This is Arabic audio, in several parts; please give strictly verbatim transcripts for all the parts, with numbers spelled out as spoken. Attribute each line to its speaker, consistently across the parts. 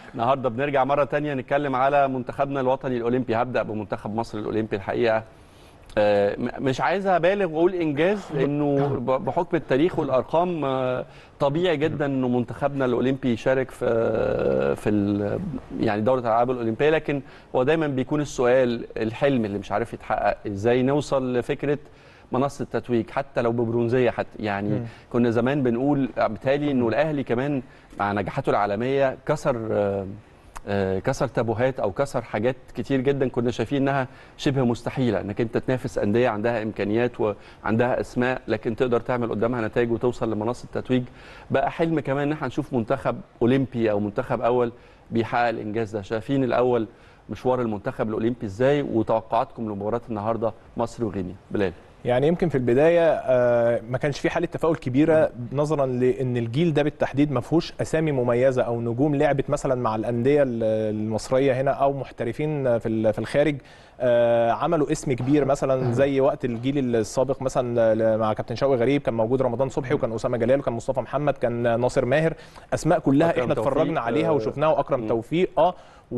Speaker 1: النهارده بنرجع مره ثانيه نتكلم على منتخبنا الوطني الاولمبي. هبدا بمنتخب مصر الاولمبي. الحقيقه مش عايز ابالغ واقول انجاز، لانه بحكم التاريخ والارقام طبيعي جدا انه منتخبنا الاولمبي يشارك في في يعني دوره الالعاب الاولمبيه، لكن هو دايما بيكون السؤال الحلم اللي مش عارف يتحقق ازاي نوصل لفكره منصه التتويج حتى لو ببرونزيه. حتى يعني م. كنا زمان بنقول بالتالي انه الاهلي كمان مع نجاحاته العالميه كسر كسر تابوهات او كسر حاجات كتير جدا كنا شايفين انها شبه مستحيله، انك انت تنافس انديه عندها امكانيات وعندها اسماء لكن تقدر تعمل قدامها نتائج وتوصل لمنصه التتويج. بقى حلم كمان ان احنا نشوف منتخب اولمبي او منتخب اول بيحقق الانجاز ده. شايفين الاول مشوار المنتخب الاولمبي ازاي، وتوقعاتكم لمباراه النهارده مصر وغينيا؟ بلال.
Speaker 2: يعني يمكن في البدايه ما كانش في حاله تفاؤل كبيره نظرا لان الجيل ده بالتحديد ما فيهوش اسامي مميزه او نجوم لعبت مثلا مع الانديه المصريه هنا او محترفين في في الخارج عملوا اسم كبير مثلا زي وقت الجيل السابق مثلا مع كابتن شوقي غريب، كان موجود رمضان صبحي وكان اسامه جلال وكان مصطفى محمد كان ناصر ماهر، اسماء كلها احنا اتفرجنا عليها وشفناها، واكرم توفيق اه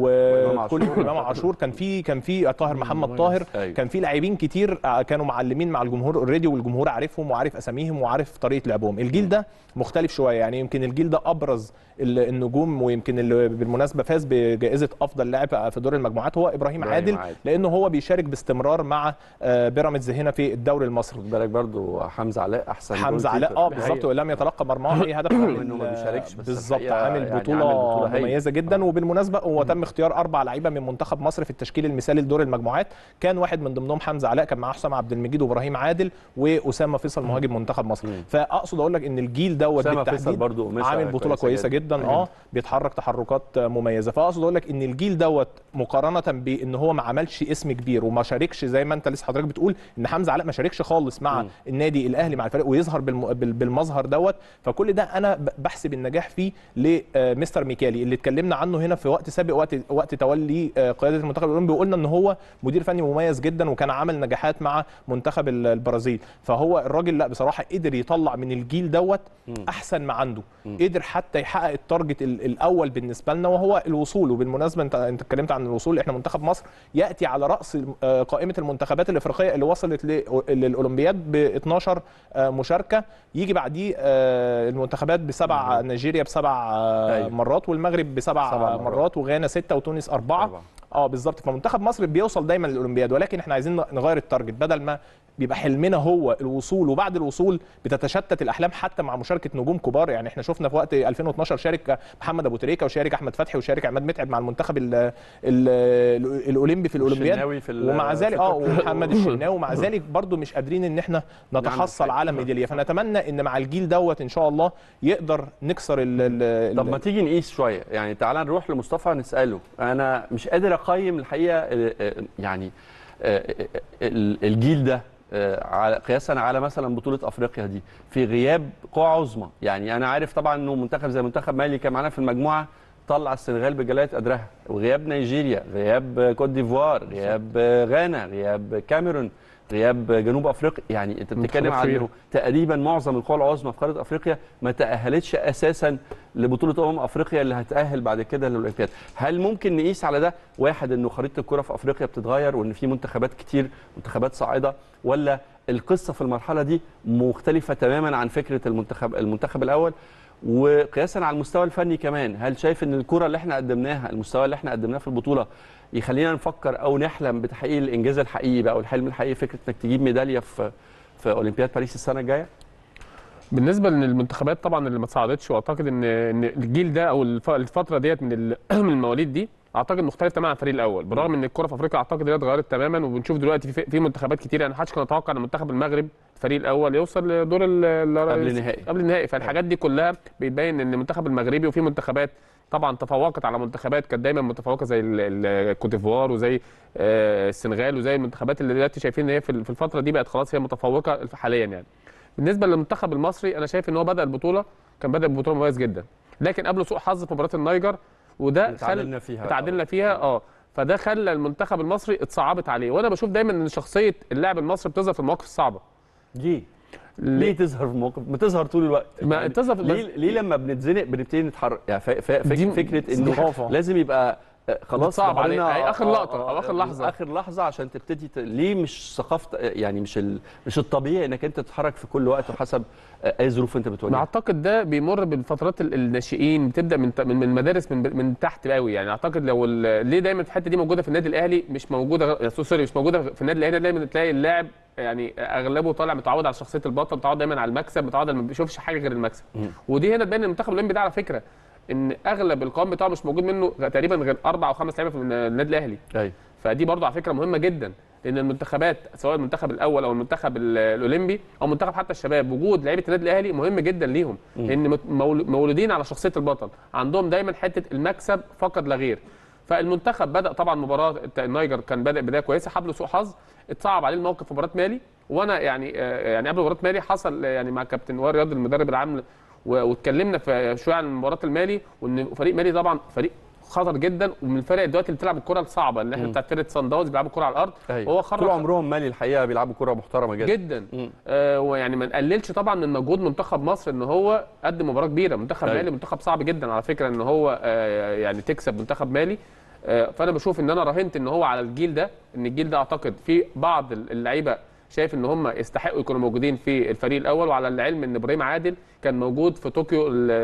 Speaker 2: وكل امام عاشور، كان في كان في طاهر محمد طاهر، كان في لاعبين كتير كانوا معلمين مع الجمهور اوريدي والجمهور عارفهم وعارف اساميهم وعارف طريقه لعبهم. الجيل ده مختلف شويه، يعني يمكن الجيل ده ابرز النجوم، ويمكن اللي بالمناسبه فاز بجائزه افضل لاعب في دور المجموعات هو ابراهيم عادل، لانه هو بيشارك باستمرار مع بيراميدز هنا في الدوري المصري.
Speaker 1: خد بالك برضو حمزه علاء احسن
Speaker 2: حمزه علاء اه بالظبط، ولم يتلقى مرماه اي هدف
Speaker 1: انه ما بيشاركش، بس
Speaker 2: بالظبط عامل بطوله, يعني بطولة مميزه جدا. وبالمناسبه هو تم اختيار اربع لعيبه من منتخب مصر في التشكيل المثالي لدور المجموعات، كان واحد من ضمنهم حمزه علاء، كان معاه حسام عبد المجيد وابراهيم عادل واسامه فيصل مهاجم منتخب مصر. فاقصد اقول لك ان الجيل دوت بالتحديد عامل بطوله كويسه جدا, جداً. اه بيتحرك تحركات مميزه. فاقصد اقول لك ان الجيل دوت مقارنه بان هو ما عملش اسم كبير وما شاركش زي ما انت لسه حضرتك بتقول ان حمزه علاء ما شاركش خالص مع م. النادي الاهلي مع الفريق ويظهر بالمظهر دوت، فكل ده انا بحسب النجاح فيه لمستر ميكالي اللي اتكلمنا عنه هنا في وقت سابق، وقت وقت تولي قياده المنتخب الاولمبي، وقلنا ان هو مدير فني مميز جدا وكان عمل نجاحات مع منتخب البرازيل. فهو الراجل لا بصراحه قدر يطلع من الجيل دوت احسن ما عنده، قدر حتى يحقق التارجت الاول بالنسبه لنا وهو الوصول. وبالمناسبه انت انت اتكلمت عن الوصول، احنا منتخب مصر ياتي على راس قائمه المنتخبات الافريقيه اللي وصلت للاولمبياد ب اتناشر مشاركه، يجي بعديه المنتخبات بسبع، نيجيريا بسبع مرات والمغرب بسبع مرات, مرات وغانا سته وتونس اربعه. اه بالظبط. فمنتخب مصر بيوصل دايما للاولمبياد، ولكن احنا عايزين نغير التارجت، بدل ما بيبقى حلمنا هو الوصول وبعد الوصول بتتشتت الاحلام حتى مع مشاركه نجوم كبار. يعني احنا شفنا في وقت ألفين واتناشر شارك محمد ابو تريكه وشارك احمد فتحي وشارك عماد متعب مع المنتخب ال ال الاولمبي في الاولمبياد، ومع ذلك اه ومحمد الشناوي، ومع ذلك برضو مش قادرين ان احنا نتحصل على ميداليه. فنتمنى ان مع الجيل دوت ان شاء الله يقدر نكسر ال
Speaker 1: طب ما تيجي نقيس شويه، يعني تعال نروح لمصطفى نساله. انا مش قادر اقيم الحقيقه يعني الجيل ده قياسا على مثلا بطوله افريقيا دي في غياب قوى عظمى. يعني انا عارف طبعا انه منتخب زي منتخب مالي كان معانا في المجموعه طلع السنغال بجلاله قدرها، وغياب نيجيريا، غياب كوت ديفوار، غياب غانا، غياب كاميرون، غياب جنوب افريقيا. يعني انت بتتكلم عن انه تقريبا معظم القوى العظمى في قاره افريقيا ما تاهلتش اساسا لبطوله امم افريقيا اللي هتاهل بعد كده للاولمبياد. هل ممكن نقيس على ده واحد انه خريطه الكره في افريقيا بتتغير وان في منتخبات كتير منتخبات صاعده، ولا القصه في المرحله دي مختلفه تماما عن فكره المنتخب المنتخب الاول؟ وقياسا على المستوى الفني كمان، هل شايف ان الكره اللي احنا قدمناها، المستوى اللي احنا قدمناه في البطوله يخلينا نفكر او نحلم بتحقيق الانجاز الحقيقي بقى والحلم الحقيقي، فكره انك تجيب ميداليه في في اولمبياد باريس السنه الجايه؟
Speaker 3: بالنسبه للمنتخبات طبعا اللي ما صعدتش، واعتقد ان ان الجيل ده او الفتره ديت من من المواليد دي اعتقد مختلف تماما عن الفريق الاول، بالرغم ان الكره في افريقيا اعتقد هي اتغيرت تماما، وبنشوف دلوقتي في, في منتخبات كتير. يعني محدش كان يتوقع ان منتخب المغرب الفريق الاول يوصل لدور
Speaker 1: قبل النهائي
Speaker 3: قبل النهائي. فالحاجات دي كلها بتبين ان المنتخب المغربي، وفي منتخبات طبعا تفوقت على منتخبات كانت دايما متفوقه زي الكوت ديفوار وزي السنغال وزي المنتخبات اللي دلوقتي شايفين ان هي في الفتره دي بقت خلاص هي متفوقه حاليا. يعني بالنسبه للمنتخب المصري انا شايف ان هو بدا البطوله كان بدا البطوله مميز جدا، لكن قبله سوء حظ في مباراه النيجر، وده
Speaker 1: تعادلنا فيها
Speaker 3: تعادلنا فيها اه فده خلى المنتخب المصري اتصعبت عليه. وانا بشوف دايما ان شخصيه اللاعب المصري بتظهر في المواقف الصعبه
Speaker 1: دي ليه تظهر في الموقف؟ ما تظهر طول الوقت
Speaker 3: ما
Speaker 1: يعني
Speaker 3: تظهر في
Speaker 1: ليه, ليه لما بنتزنق بنبتدي نتحرك؟ يعني ف... ف...
Speaker 3: دي
Speaker 1: فكره انه لازم يبقى خلاص
Speaker 3: صعب علينا
Speaker 1: ظهرنا
Speaker 3: اخر لقطه او اخر لحظه
Speaker 1: اخر لحظه عشان تبتدي ت... ليه مش ثقافه يعني مش ال... مش الطبيعي انك انت تتحرك في كل وقت وحسب اي ظروف انت بتواجهها؟
Speaker 3: اعتقد ده بيمر بالفترات الناشئين، بتبدا من من المدارس من من تحت قوي. يعني اعتقد لو ليه دايما الحته دي موجوده في النادي الاهلي مش موجوده سوري مش موجوده في النادي الاهلي. دايما تلاقي اللاعب يعني اغلبه طالع متعود على شخصيه البطل، متعود دايما على المكسب، متعود ما بيشوفش حاجه غير المكسب. ودي هنا تبين المنتخب الاولمبي ده على فكره ان اغلب القوام بتاعه مش موجود منه تقريبا غير اربع او خمس لعيبه في النادي الاهلي.
Speaker 1: ايوه
Speaker 3: فدي برضه على فكره مهمه جدا، لان المنتخبات سواء المنتخب الاول او المنتخب الاولمبي او منتخب حتى الشباب، وجود لعيبه النادي الاهلي مهم جدا ليهم، لان مولودين على شخصيه البطل، عندهم دايما حته المكسب فقط لا غير. فالمنتخب بدا طبعا مباراه النيجر كان بدا بدايه كويسه، حب له سوء حظ، اتصعب عليه الموقف في مباراه مالي. وانا يعني يعني قبل مباراه مالي حصل يعني مع كابتن وائل رياض المدرب العام واتكلمنا في شويه عن مباراه المالي، وان فريق مالي طبعا فريق خطر جدا، ومن الفرق دلوقتي اللي بتلعب الكره الصعبه اللي احنا بتاعت فرقه صن داونز بيلعبوا الكره على الارض.
Speaker 1: هو طول عمرهم مالي الحقيقه بيلعبوا كره محترمه جدا
Speaker 3: جدا آه ويعني ما نقللش طبعا من مجهود منتخب مصر ان هو قدم مباراه كبيره. منتخب أي. مالي منتخب صعب جدا على فكره ان هو آه يعني تكسب منتخب مالي. آه فانا بشوف ان انا راهنت ان هو على الجيل ده، ان الجيل ده اعتقد في بعض اللعيبه شايف ان هم يستحقوا يكونوا موجودين في الفريق الاول، وعلى العلم ان ابراهيم عادل كان موجود في طوكيو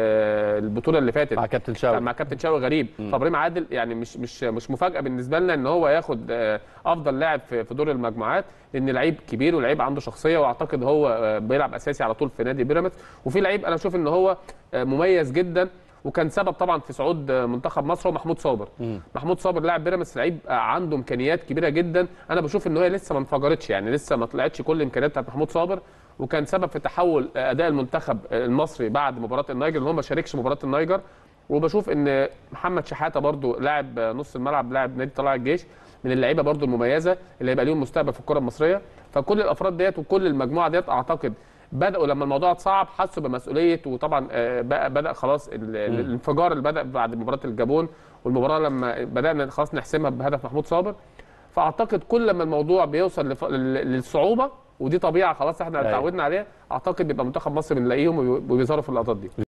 Speaker 3: البطوله اللي فاتت
Speaker 1: مع كابتن شاوي
Speaker 3: مع كابتن شاوي غريب. فابراهيم عادل يعني مش مش مش مفاجاه بالنسبه لنا ان هو ياخد افضل لاعب في دور المجموعات، لان لعيب كبير ولعيب عنده شخصيه، واعتقد هو بيلعب اساسي على طول في نادي بيراميدز. وفي لعيب انا اشوف ان هو مميز جدا وكان سبب طبعا في صعود منتخب مصر، هو محمود صابر. مم. محمود صابر لاعب بيراميدز، لعيب عنده امكانيات كبيره جدا، انا بشوف ان هي لسه ما انفجرتش، يعني لسه ما طلعتش كل الامكانيات بتاعت محمود صابر، وكان سبب في تحول اداء المنتخب المصري بعد مباراه النيجر اللي هو ما شاركش مباراه النيجر. وبشوف ان محمد شحاته برده لاعب نص الملعب، لاعب نادي طلائع الجيش، من اللعيبه برده المميزه اللي هيبقى ليهم مستقبل في الكره المصريه. فكل الافراد ديت وكل المجموعه ديت اعتقد بداوا لما الموضوع اتصعب حسوا بمسؤوليه، وطبعا بقى بدا خلاص الانفجار اللي بدا بعد مباراه الجابون، والمباراه لما بدانا خلاص نحسمها بهدف محمود صابر. فاعتقد كل لما الموضوع بيوصل للصعوبه، ودي طبيعه خلاص احنا اتعودنا عليها، اعتقد بيبقى منتخب مصر بنلاقيهم وبيظهروا في اللقطات دي.